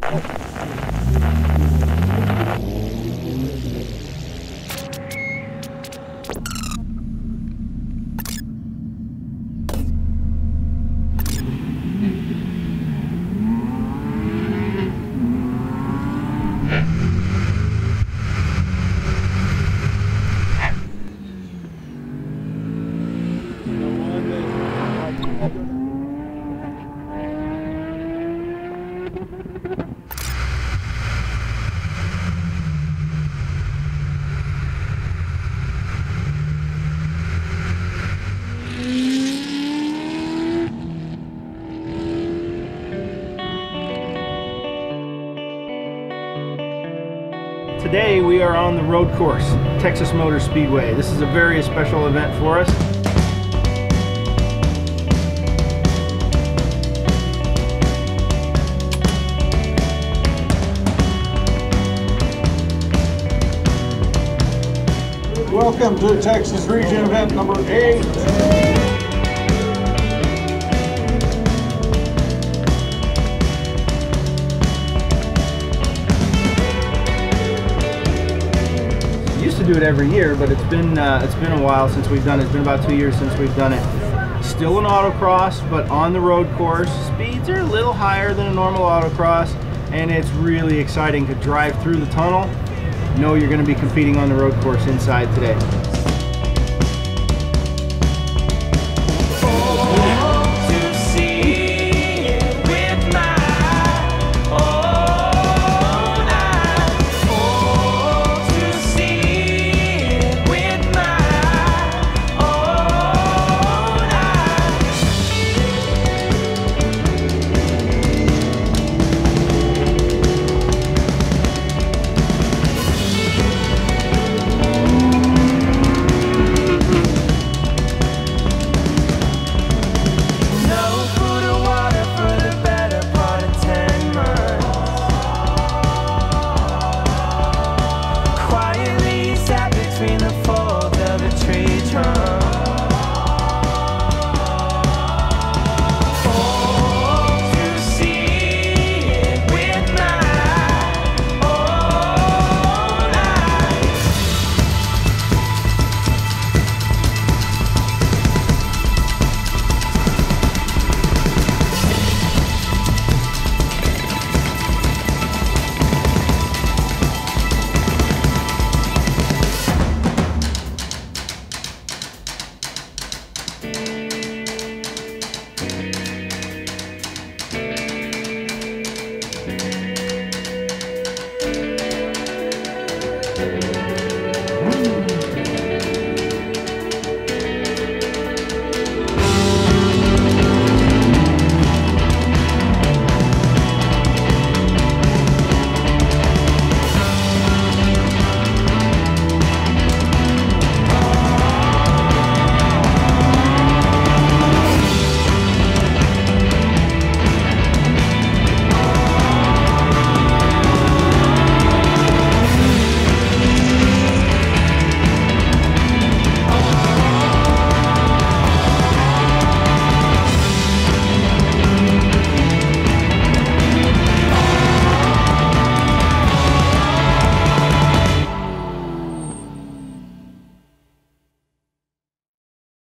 Today we are on the road course, Texas Motor Speedway. This is a very special event for us. Welcome to Texas Region event number 8. Used to do it every year, but it's been a while since we've done it. It's been about 2 years since we've done it. Still an autocross, but on the road course. Speeds are a little higher than a normal autocross, and it's really exciting to drive through the tunnel. Know you're going to be competing on the road course inside today.